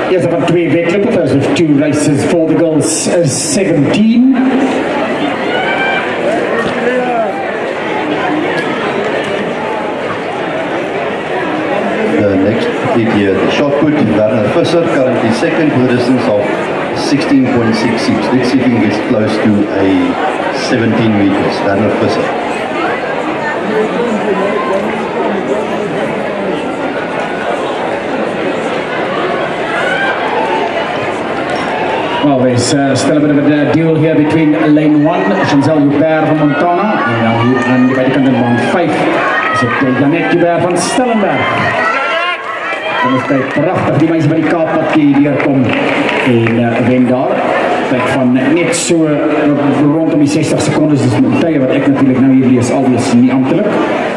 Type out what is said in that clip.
Eerste van 2 wedlope, first of 2 races for the girls 17. The next heat here, the shot put, Werner Visser, currently second with a distance of 16.66. Let's see if he gets close to a 17 meters. Werner Visser. Well, there's still a bit of a duel here between lane 1, Chantal Joubert van Montana, en dan hier aan de buitenkant in baan 5 is het Janet Joubert van Stellenberg. Dan is het prachtig, die mensen van die Kaappad die hier komen en wen daar. Kijk, van net zo rondom die 60 seconden, dus de tijden wat ik natuurlijk nou hier lees, alweer niet ambtelijk.